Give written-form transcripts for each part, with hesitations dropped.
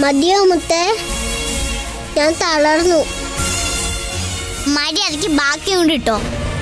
മതിയോ മുത്തേ? ഞാൻ തളർന്നു. മര്യാദയ്ക്ക് ബാക്കിയുണ്ട് കേട്ടോ.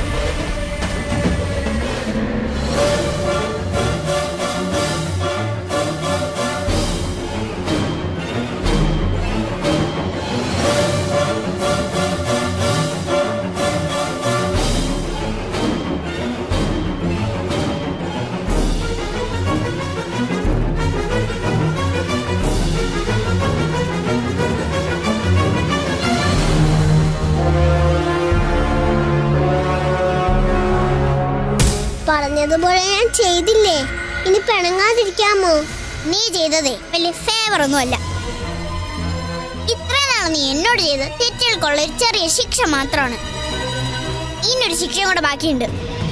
പറഞ്ഞതുപോലെ ഞാൻ ചെയ്തില്ലേ? ഇനി പിണങ്ങാതിരിക്കാമോ? നീ ചെയ്തതേ വലിയ ഫേവർ ഒന്നുമല്ല. ഇത്ര നാൾ നീ എന്നോട് ചെയ്ത് തെറ്റുകൾക്കുള്ള ഒരു ചെറിയ ശിക്ഷ മാത്രമാണ്. ഇനിയൊരു ശിക്ഷയും കൂടെ ബാക്കിയുണ്ട്.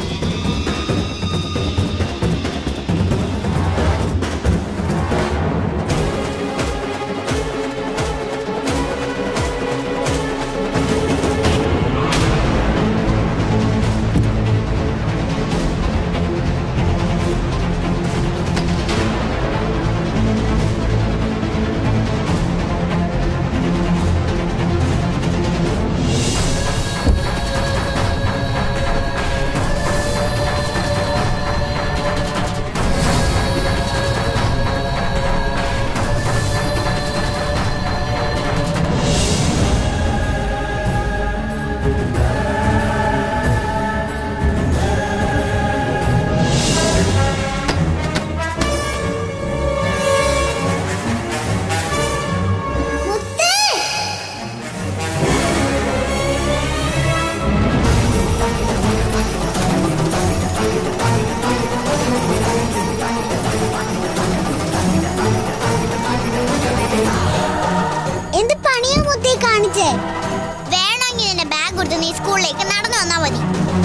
വേണമെങ്കിൽ നിന്റെ ബാഗ് കൊടുത്ത് നീ സ്കൂളിലേക്ക് നടന്നു വന്നാ മതി.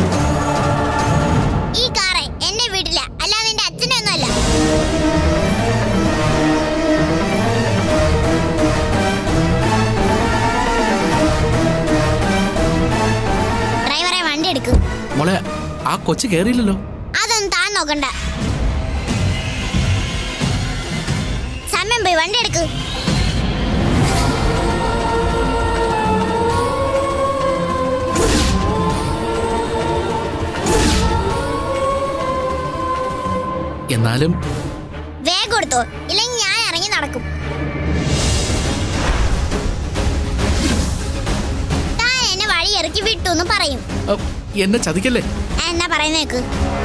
ഈ കാറ് എന്നെ വീട്ടില, അല്ലാതെ നിന്റെ അച്ഛനെ ഒന്നുമല്ല. ഡ്രൈവറെ വണ്ടി എടുക്കും. മോളെ, ആ കൊച്ചു കേറിയില്ലല്ലോ. അതൊന്നും താൻ നോക്കണ്ട. സമയം പോയി, വണ്ടി എടുക്ക്. എന്നാലും വേഗം കൊടുത്തോ, ഇല്ലെങ്കിൽ ഞാൻ ഇറങ്ങി നടക്കും. താൻ എന്നെ വഴി ഇറക്കി വിട്ടു എന്ന് പറയും. എന്നെ ചതിക്കല്ലേ? എന്നാ പറയുന്നേക്ക്.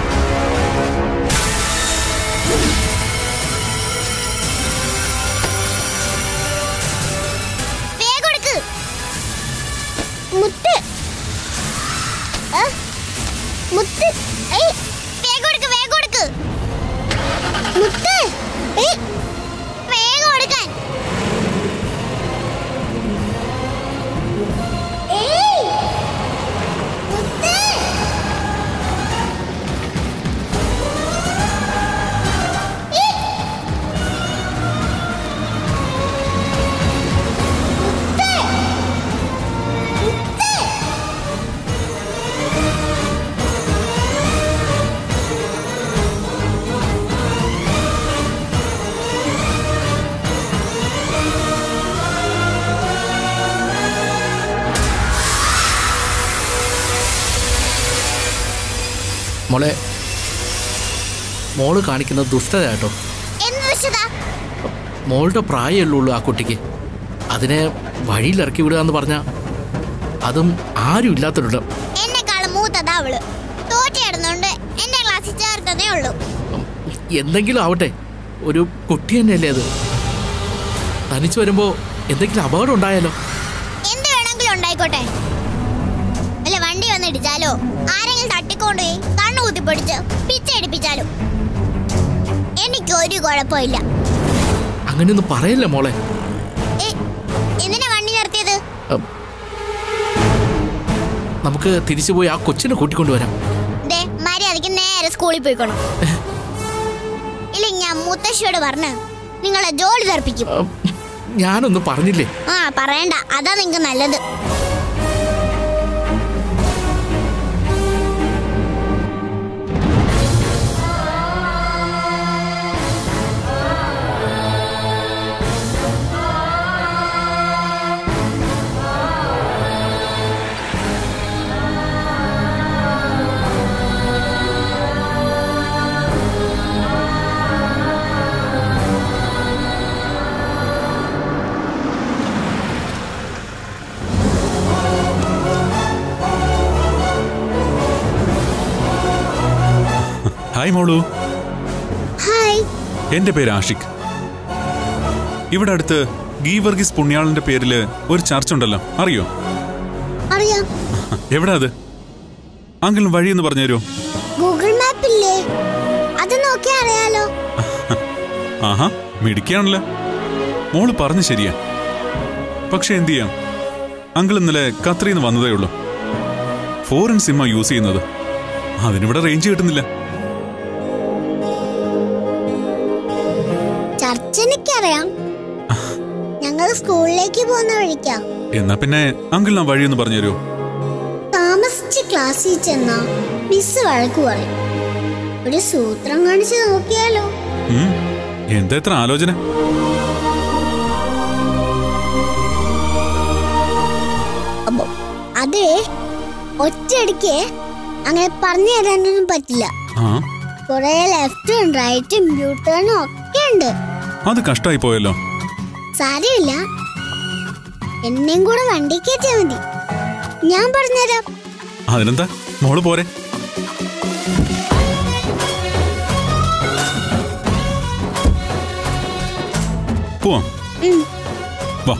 വേഗം കൊടുക്ക്. മുത്ത് മുത്ത് വേഗം കൊടുക്ക്, വേഗം കൊടുക്ക്. മുത്ത് വേഗം കൊടുക്കാൻ. മോളെ, മോള് കാണിക്കുന്ന ദുഷ്ടത കേട്ടോ. മോളുടെ പ്രായമല്ലുള്ളൂ ആ കുട്ടിക്ക്. അതിനെ വഴിയിൽ ഇറക്കി വിടുക എന്ന് പറഞ്ഞാൽ അതും ആരും ഇല്ലാത്തൊരിടം. എന്നെക്കാളും മൂത്തതാ അവള്. തോറ്റിടുന്നോണ്ട് എന്റെ ക്ലാസ്സിൽ ചേർത്തതേ ഉള്ളൂ. എന്തെങ്കിലും ആവട്ടെ, ഒരു കുട്ടി തന്നെയല്ലേ അത്. തനിച്ചു വരുമ്പോ എന്തെങ്കിലും അപകടം ഉണ്ടായാലോ? എന്ത് വേണമെങ്കിലും ഉണ്ടായിക്കോട്ടെ. അല്ല, വണ്ടി വന്നിടിച്ചാലോ, ആരെങ്കിലും തട്ടിക്കൊണ്ടുപോയി കണ്ണു കുത്തിപ്പൊടിച്ച് പിച്ചടിപ്പിച്ചാലോ, എനിക്കൊരു കുഴപ്പമില്ല. അങ്ങനെയൊന്നും പറയല്ലേ മോളെ. എന്തിനാ വണ്ടി നിർത്തിയത്? നമുക്ക് തിരിച്ചു പോയി ആ കൊച്ചിനെ കൂട്ടിക്കൊണ്ടുവരാം. മര്യാദയ്ക്ക് നേരെ സ്കൂളിൽ പോയിക്കോണം. ഇല്ലെങ്കിൽ ഞാൻ മുത്തശ്ശിയോട് പറഞ്ഞ് നിങ്ങളെ ജോലി തെറിപ്പിക്കും. ഞാനൊന്നും പറഞ്ഞില്ലേ? പറയണ്ട, അതാ നിങ്ങക്ക് നല്ലത്. ഹായ് മോളു. ഹായ്. എന്റെ പേര് ആഷിക്. ഇവിടെ അടുത്ത് ഗീവർഗീസ് പുണ്യാളന്റെ പേരില് ഒരു ചർച്ച ഉണ്ടല്ലോ, അറിയോ? അറിയാം. എവിടാ അത്? അങ്കിളിന് വഴിയെന്ന് പറഞ്ഞുതരുമോ? ഗൂഗിൾ മാപ്പില്ലേ, അത് നോക്കി അറിയാലോ. ആഹാ, മിടിക്കാണല്ലോ. മോള് പറഞ്ഞു ശരിയാ. പക്ഷെ എന്ത് ചെയ്യാം, അങ്കിൾ ഇന്നലെ ഖത്തറിന്ന് വന്നതേ ഉള്ളൂ. ഫോറിൻ സിമ്മ യൂസ് ചെയ്യുന്നത്. അതിനിവിടെ റേഞ്ച് കിട്ടുന്നില്ല. ചർച്ച എനിക്കറിയാം. ഞങ്ങൾ സ്കൂളിലേക്ക് പോകുന്ന വഴിക്കാ. എന്നാ പിന്നെ അങ്കിളിന് വഴിയെന്ന് പറഞ്ഞുതരുമോ? താമസിച്ച് ക്ലാസ്സിൽ ചെന്നാ മിസ് വഴക്ക് പറയും. ഒരു സൂത്രം കാണിച്ച് നോക്കിയാലോ? എന്താ എത്ര ആലോചന? അതെ, ഒറ്റയടിക്ക് അങ്ങനെ പറഞ്ഞു തരാനൊന്നും പറ്റില്ല. കൊറേ ലെഫ്റ്റും റൈറ്റും ബ്യൂട്ടേണും ഒക്കെ ഉണ്ട്. അത് കഷ്ടായി പോയല്ലോ. സാരമില്ല, എന്നെയും കൂടെ വണ്ടി കയറ്റിയാ മതി. ഞാൻ പറഞ്ഞുതരാം. അതിനെന്താ, മോള് പോരെ. പോവാം. വാ.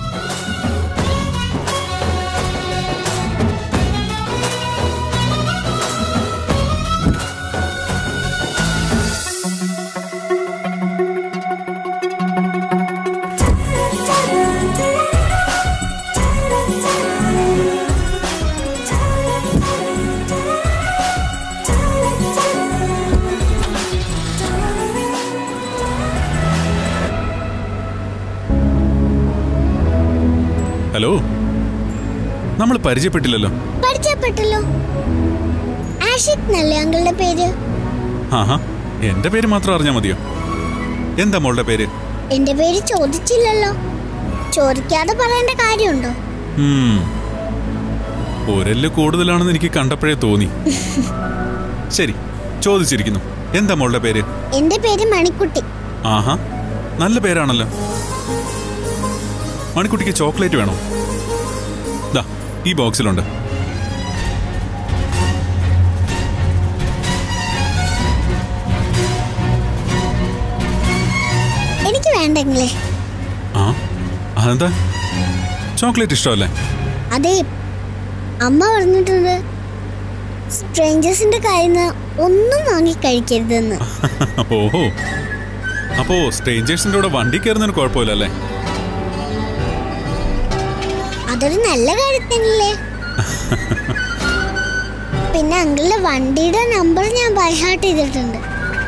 ഹലോ, നമ്മൾ പരിചയപ്പെട്ടില്ലല്ലോ. പരിചയപ്പെട്ടല്ലോ. ആഷിക് എന്നല്ലേ അങ്കിളുടെ പേര്? ആഹാ, എന്റെ പേര് മാത്രം അറിഞ്ഞാ മതിയോ? എന്താ മോളുടെ പേര്? എന്റെ പേര് ചോദിച്ചില്ലല്ലോ. ചോദിക്കാതെ പറയേണ്ട കാര്യമുണ്ടോ? ഒരെല്ല് കൂടുതലാണെന്ന് എനിക്ക് കണ്ടപ്പോഴേ തോന്നി. ശരി, ചോദിച്ചിരിക്കുന്നു. എന്താ മോളുടെ പേര്? എന്റെ പേര് മണിക്കുട്ടി. ആഹാ, നല്ല പേരാണല്ലോ. മണിക്കുട്ടിക്ക് ചോക്ലേറ്റ് വേണോ? ദാ, ഈ ബോക്സിലുണ്ട്. എനിക്ക് വേണ്ടെങ്കിലേ. ആ, അതെന്താ? ചോക്ലേറ്റ് ഇഷ്ടമല്ലേ? അതെ, അമ്മ പറഞ്ഞിട്ടുണ്ട് സ്ട്രേഞ്ചേഴ്സിന്റെ കയ്യിൽ നിന്ന് ഒന്നും വാങ്ങി കഴിക്കരുതെന്ന്. ഓഹോ, അപ്പോ സ്ട്രേഞ്ചേഴ്സിന്റെ കൂടെ വണ്ടി കയറുന്നതിന് കുഴപ്പമില്ലല്ലേ? അതൊരു നല്ല കാര്യത്തിനല്ലേ. പിന്നെ അങ്കിളുടെ വണ്ടിയുടെ നമ്പർ ഞാൻ ബൈ ഹാർട്ട് ചെയ്തിട്ടുണ്ട്.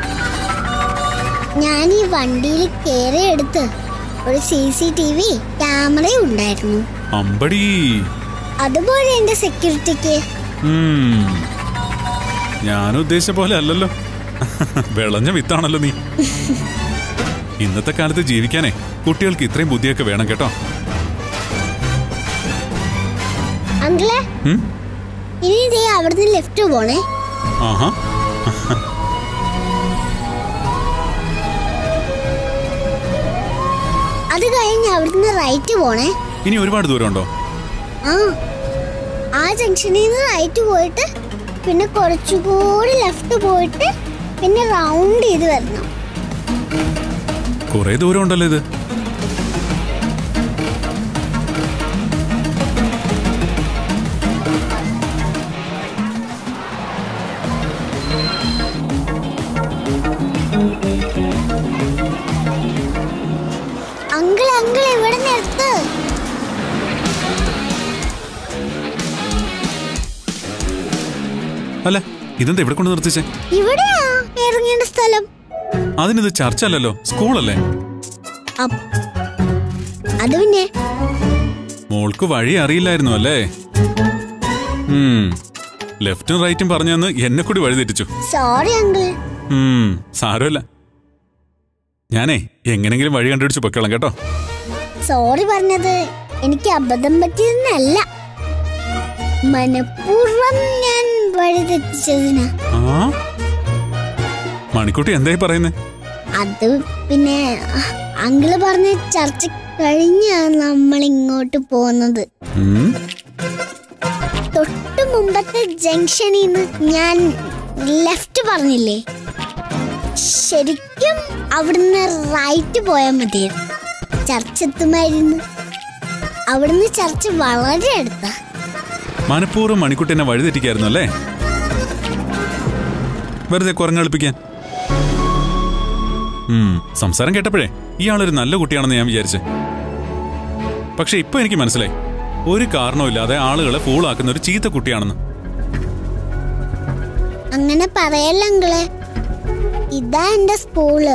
ഞാൻ ഈ വണ്ടിയിൽ കയറി എടുത്ത് ഒരു CCTV ക്യാമറയും ഉണ്ടായിരുന്നു. അതുപോലെ എന്റെ സെക്യൂരിറ്റിക്ക്. ഞാൻ ഉദ്ദേശിച്ച പോലെ അല്ലല്ലോ. വിളഞ്ഞ വിത്താണല്ലോ നീ. ഇന്നത്തെ കാലത്ത് ജീവിക്കാനേ കുട്ടികൾക്ക് ഇത്രയും ബുദ്ധിയൊക്കെ വേണം കേട്ടോ. അങ്കിളെ, ഇനി ദേ അവിടുന്ന് ലെഫ്റ്റ് പോണേ. ആഹാ, അത് കഴിഞ്ഞ് അവിടുന്ന് റൈറ്റ് പോണേ. ഇനി ഒരുപാട് ദൂരം ഉണ്ടോ? ആ ജംഗ്ഷനിൽ നിന്ന് റൈറ്റ് പോയിട്ട് പിന്നെ കുറച്ചുകൂടി ലെഫ്റ്റ് പോയിട്ട് പിന്നെ റൗണ്ട് ചെയ്ത് വരണം. കുറെ ദൂരം ഉണ്ടല്ലോ ഇത്. അങ്കിൾ ഇവിടെ നിർത്ത്. അല്ല, ഇതെന്താ ഇവിടെ കൊണ്ട് നിർത്തിച്ചേ? ഇവിടെയാ ഇറങ്ങേണ്ട സ്ഥലം. അതിനിത് ചർച്ച അല്ലല്ലോ, സ്കൂളല്ലേ? അത് പിന്നെ മോൾക്ക് വഴി അറിയില്ലായിരുന്നു അല്ലേ? ലെഫ്റ്റും റൈറ്റും പറഞ്ഞെന്ന് എന്നെ കൂടി വഴി തെറ്റിച്ചു. Sorry uncle. സാരമില്ല, ഞാനേ എങ്ങനെങ്കിലും വഴി കണ്ടുപിടിച്ച് പൊയ്ക്കോളാം കേട്ടോ. സോറി പറഞ്ഞത് എനിക്ക് അബദ്ധം പറ്റിയെന്നല്ല, മനഃപൂർവ്വം ഞാൻ വഴി തെറ്റിച്ചതിനാ. മണിക്കുട്ടി എന്തായി പറയുന്നേ? അത് പിന്നെ അങ്കിള് പറഞ്ഞ ചർച്ച കഴിഞ്ഞാണ് നമ്മൾ ഇങ്ങോട്ട് പോകുന്നത്. തൊട്ട് മുമ്പത്തെ ജംഗ്ഷനിൽ നിന്ന് ഞാൻ ലെഫ്റ്റ് പറഞ്ഞില്ലേ, ശരിക്കും അവിടുന്ന് റൈറ്റ് പോയാൽ മതിയായിരുന്നു. ചർച്ച് എത്തുമായിരുന്നു. അവിടുന്ന് ചർച്ച് വളരെ അടുത്താ. മനഃപൂർവ്വം മണിക്കുട്ടിനെ വഴിതെറ്റിക്കായിരുന്നു അല്ലേ? വെറുതെ കുരങ്ങളിപ്പിക്കാൻ. സംസാരം കേട്ടപ്പോഴേ ഇയാളൊരു നല്ല കുട്ടിയാണെന്ന് ഞാൻ വിചാരിച്ചു. പക്ഷെ ഇപ്പൊ എനിക്ക് മനസ്സിലായി, ഒരു കാരണവുമില്ലാതെ ആളുകളെ ഫൂളാക്കുന്ന ഒരു ചീത്ത കുട്ടിയാണെന്ന്. അങ്ങനെ പറയല്ല അങ്കിളെ. ഇതാ എന്റെ സ്കൂള്.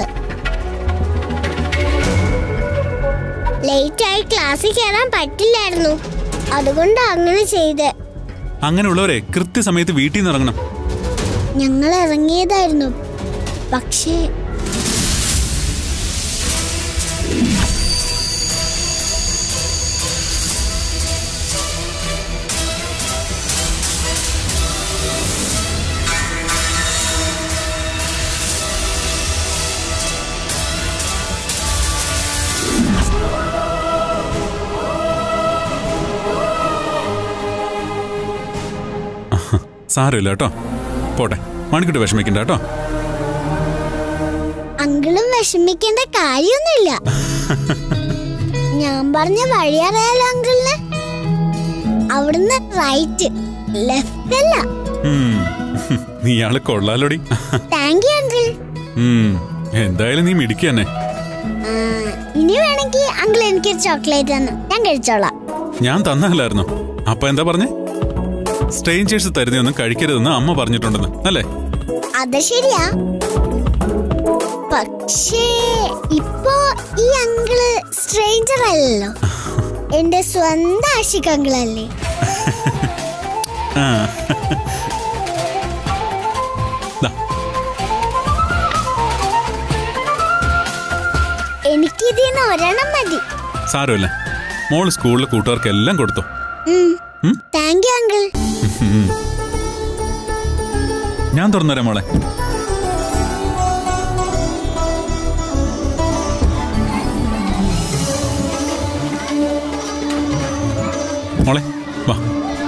ലേറ്റായി ക്ലാസ്സിൽ കയറാൻ പറ്റില്ലായിരുന്നു, അതുകൊണ്ട് അങ്ങനെ ചെയ്തേ. അങ്ങനെയുള്ളവരെ കൃത്യസമയത്ത് വീട്ടിൽ നിന്ന് ഇറങ്ങണം. ഞങ്ങൾ ഇറങ്ങിയതായിരുന്നു, പക്ഷേ സാരമില്ല കേട്ടോ, പോട്ടെ. മണിക്കുട്ടി വിഷമിക്കണ്ട കേട്ടോ. അങ്കിളും വിഷമിക്കേണ്ട കാര്യമൊന്നുമില്ല. ഞാൻ പറഞ്ഞ വഴി അറിയാലോ അങ്കിളിന്. അവിടുന്ന് റൈറ്റ്, ലെഫ്റ്റ് അല്ല. നീ ആള് കൊള്ളാലോടി. Thank you uncle. എന്തായാലും നീ മിടിക്കുക തന്നെ. ഇനി വേണമെങ്കിൽ അങ്കിൾ എനിക്കൊരു ചോക്ലേറ്റ് തന്നു, ഞാൻ കഴിച്ചോളാം. ഞാൻ തന്നല്ലായിരുന്നോ? അപ്പൊ എന്താ പറഞ്ഞേ? സ്ട്രേഞ്ചേഴ്സ് തരുന്നൊന്നും കഴിക്കരുതെന്ന് അമ്മ പറഞ്ഞിട്ടുണ്ടെന്ന് അല്ലേ? അത് ശരിയാ. പക്ഷേ ഇപ്പോ ഈ അങ്കിള് സ്ട്രേഞ്ചർ അല്ലല്ലോ, എന്റെ സ്വന്തം ആഷിക് അങ്കിളല്ലേ. എനിക്കിതിന്ന് ഒരെണ്ണം മതി. സാരമില്ല, മോള് സ്കൂളിലെ കൂട്ടുകാർക്കെല്ലാം കൊടുത്തു. Thank you uncle. ഞാൻ തുറന്നുതരാം മോളെ. മോളെ വാ.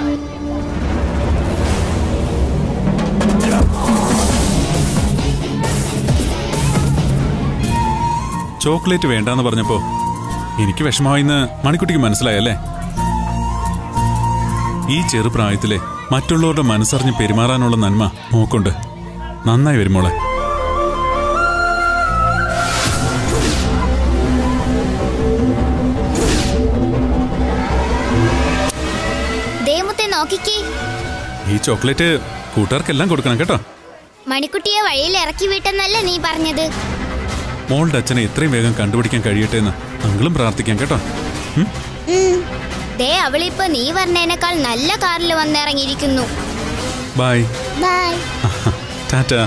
ചോക്ലേറ്റ് വേണ്ടാന്ന് പറഞ്ഞപ്പോ എനിക്ക് വിഷമമായിന്ന് മണിക്കുട്ടിക്ക് മനസ്സിലായല്ലേ? ഈ ചെറുപ്രായത്തിലെ മറ്റുള്ളവരുടെ മനസ്സറിഞ്ഞ് പെരുമാറാനുള്ള നന്മ നോക്കുണ്ട്. നന്നായി വരും മോളെ. ഈ ചോക്ലേറ്റ് കൂട്ടുകാർക്കെല്ലാം കൊടുക്കണം കേട്ടോ. മണിക്കുട്ടിയെ വഴിയിൽ ഇറക്കി വിട്ടെന്നല്ല നീ പറഞ്ഞത്. മോളുടെ അച്ഛനെ എത്രയും വേഗം കണ്ടുപിടിക്കാൻ കഴിയട്ടെ എന്ന് അങ്ങളും പ്രാർത്ഥിക്കാം കേട്ടോ. അവളിപ്പോ നീ പറഞ്ഞതിനേക്കാൾ നല്ല കാറിൽ വന്നിറങ്ങിയിരിക്കുന്നു. Bye bye. ടാറ്റാ.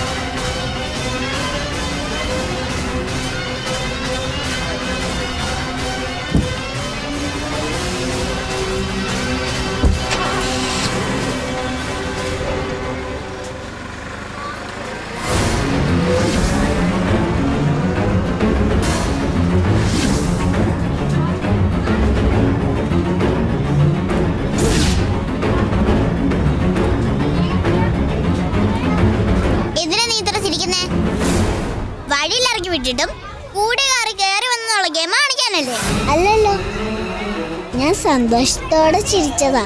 വിട്ടിട്ടും കൂടെ കാറി കയറി വന്നുള്ള ഗെയിം കാണിക്കാനല്ലേ? അല്ലല്ലോ, ഞാൻ സന്തോഷത്തോടെ ചിരിച്ചതാ.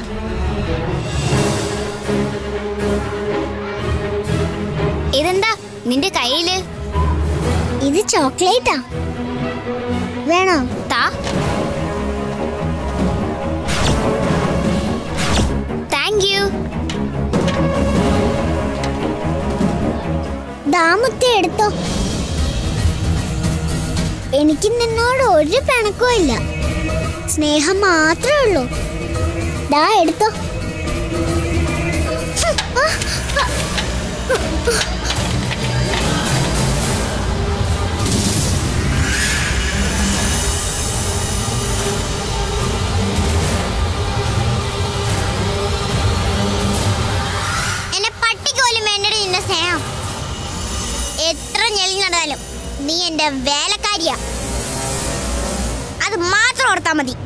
ഇതെന്താ നിന്റെ കയ്യില്? ഇത് ചോക്ലേറ്റാ, വേണോ? താ. Thank you. ദാമത്തെ എടുത്തോ. എനിക്ക് നിന്നോട് ഒരു പിണക്കവും ഇല്ല, സ്നേഹം മാത്രമേ ഉള്ളൂ. ദാ എടുത്തോ. എന്നെ പട്ടിക്ക് പോലും വേണ്ടത് നിന്റെ സ്നേഹം. എത്ര ഞെളി നടന്നാലും നീ എന്റെ വേലക്കാരിയാ, അത് മാത്രം ഓർത്താ മതി.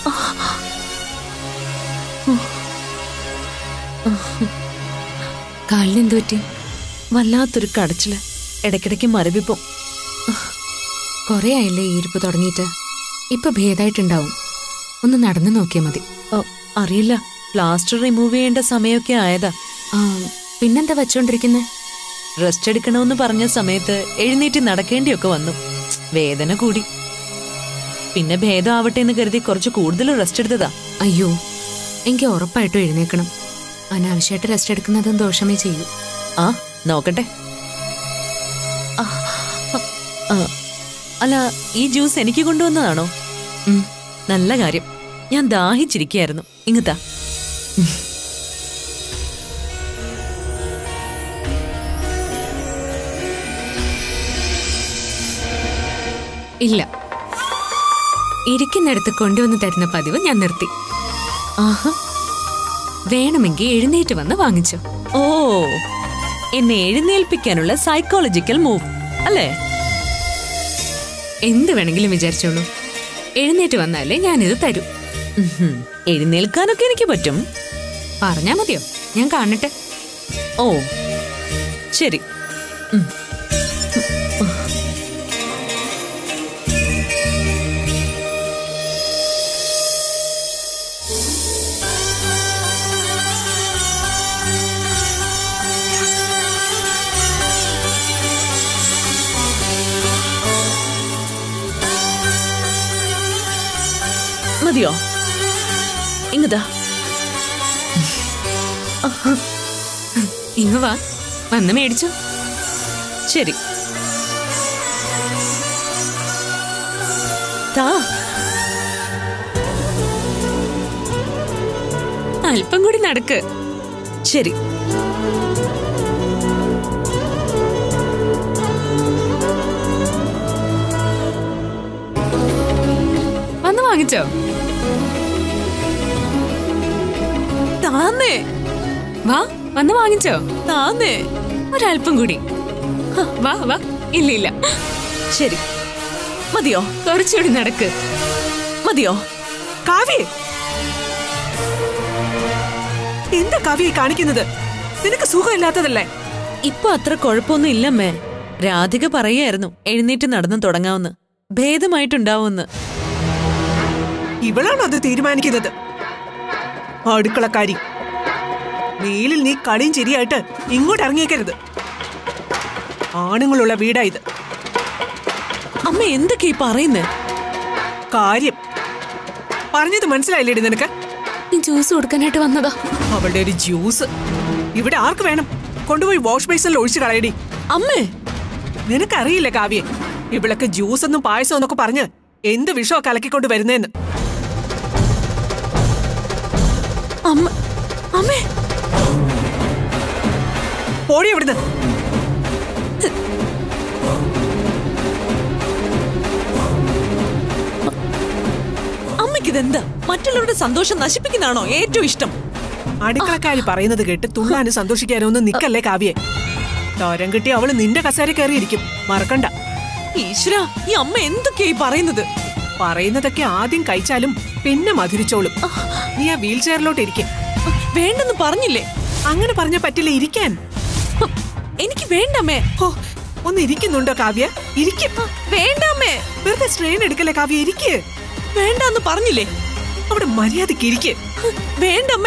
കാലിനെന്തു പറ്റി? വല്ലാത്തൊരു കടച്ചില്, ഇടയ്ക്കിടയ്ക്ക് മരവിപ്പും. കൊറേ ആയില്ലേ ഈ ഇരിപ്പ് തുടങ്ങിയിട്ട്. ഇപ്പൊ ഭേദമായിട്ടുണ്ടാവും. ഒന്ന് നടന്നു നോക്കിയാ മതി. അറിയില്ല, പ്ലാസ്റ്റർ റിമൂവ് ചെയ്യേണ്ട സമയമൊക്കെ ആയതാ. പിന്നെന്താ വെച്ചോണ്ടിരിക്കുന്നെ? റെസ്റ്റ് എടുക്കണമെന്ന് പറഞ്ഞ സമയത്ത് എഴുന്നേറ്റ് നടക്കേണ്ടിയൊക്കെ വന്നു. വേദന കൂടി. പിന്നെ ഭേദം ആവട്ടെ എന്ന് കരുതി കുറച്ച് കൂടുതൽ റെസ്റ്റ് എടുത്തതാ. അയ്യോ, എനിക്ക് ഉറപ്പായിട്ടും എഴുന്നേക്കണം. അനാവശ്യമായിട്ട് റെസ്റ്റ് എടുക്കുന്നതും ദോഷമേ ചെയ്യൂ. നോക്കട്ടെ. അല്ല, ഈ ജ്യൂസ് എനിക്ക് കൊണ്ടുവന്നതാണോ? നല്ല കാര്യം. ഞാൻ ദാഹിച്ചിരിക്കുകയായിരുന്നു. ഇങ്ങത്താ. ഇല്ല, ഇരിക്കുന്നിടത്ത് കൊണ്ടുവന്ന് തരുന്ന പതിവ് ഞാൻ നിർത്തി. വേണമെങ്കിൽ എഴുന്നേറ്റ് വന്ന് വാങ്ങിച്ചോ. ഓ, എന്നെ എഴുന്നേൽപ്പിക്കാനുള്ള സൈക്കോളജിക്കൽ മൂവ് അല്ലേ? എന്ത് വേണമെങ്കിലും വിചാരിച്ചോളൂ. എഴുന്നേറ്റ് വന്നാലേ ഞാനിത് തരൂ. എഴുന്നേൽക്കാനൊക്കെ എനിക്ക് പറ്റും. പറഞ്ഞാ മതിയോ? ഞാൻ കാണട്ടെ. ഓ ശരി. മതിയോ? ഇങ്ങതാ. ഇങ്ങ് വാ, വന്ന് മേടിച്ചു. ശരി, താ. അല്പം കൂടി നടക്ക്. ശരി. വന്ന് വാങ്ങിച്ചോ? താന്നേ. വാ, വന്ന് വാങ്ങിച്ചോ? താന്നേ. ഒരല്പം കൂടി. വാ വാ. ഇല്ല ഇല്ല. ശരി, മതിയോ? കുറച്ചുകൂടി നടക്ക്. മതിയോ? കാവ്യ, എന്താ കാവ്യ കാണിക്കുന്നത്? നിനക്ക് സുഖമില്ലാത്തതല്ലേ? ഇപ്പൊ അത്ര കുഴപ്പമൊന്നും ഇല്ലമ്മേ. രാധിക പറയായിരുന്നു എഴുന്നേറ്റ് നടന്നു തുടങ്ങാവുന്ന, ഭേദമായിട്ടുണ്ടാവുമെന്ന്. ഇവളാണോ അത് തീരുമാനിക്കുന്നത്? അടുക്കളക്കാരി, മേലിൽ നീ കളിയും ശരിയായിട്ട് ഇങ്ങോട്ട് ഇറങ്ങിയേക്കരുത്. ആണുങ്ങളുള്ള വീടാ ഇത്. അമ്മ എന്തൊക്കെയാ പറയുന്നേ? കാര്യം പറഞ്ഞത് മനസ്സിലായില്ലേടി നിനക്ക്? ജ്യൂസ് കൊടുക്കാനായിട്ട് വന്നതാ. അവളുടെ ഒരു ജ്യൂസ് ഇവിടെ ആർക്ക് വേണം? കൊണ്ടുപോയി വാഷ് ബേസിനിൽ ഒഴിച്ചു കളയടി. അമ്മേ, നിനക്കറിയില്ല കാവ്യെ, ഇവളൊക്കെ ജ്യൂസ് എന്നും പായസം എന്നൊക്കെ പറഞ്ഞ് എന്ത് വിഷമോ കലക്കിക്കൊണ്ട് വരുന്നേന്ന്. അമ്മ, അമ്മേ, പോടി എവിടുന്ന്. അമ്മയ്ക്കിതെന്താ? മറ്റുള്ളവരുടെ സന്തോഷം നശിപ്പിക്കുന്നതാണോ ഏറ്റവും ഇഷ്ടം? അടുക്കളക്കാരി പറയുന്നത് കേട്ട് തുള്ളാനും സന്തോഷിക്കാനോ ഒന്നും നിക്കല്ലേ കാവ്യെ. തോരം കിട്ടി അവള് നിന്റെ കസേര കയറിയിരിക്കും, മറക്കണ്ട. ഈശ്വരാ, ഈ അമ്മ എന്തൊക്കെയായി പറയുന്നത്? പറയുന്നതൊക്കെ ആദ്യം കഴിച്ചാലും പിന്നെ മധുരിച്ചോളും. നീ ആ വീൽ ചെയറിലോട്ട് ഇരിക്കും. വേണ്ടെന്ന് പറഞ്ഞില്ലേ? അങ്ങനെ പറഞ്ഞ പറ്റില്ല, ഇരിക്കാൻ. എനിക്ക് വേണ്ടമ്മേ. ഒന്ന് ഇരിക്കുന്നുണ്ടോ കാവ്യ? ഇരിക്കും. വേണ്ടമ്മേ. വെറുതെ സ്ട്രെയിൻ എടുക്കല്ലേ കാവ്യ, ഇരിക്ക്. വേണ്ടെന്ന് പറഞ്ഞില്ലേ? അവിടെ മര്യാദക്ക് ഇരിക്ക്. വേണ്ടമ്മേ.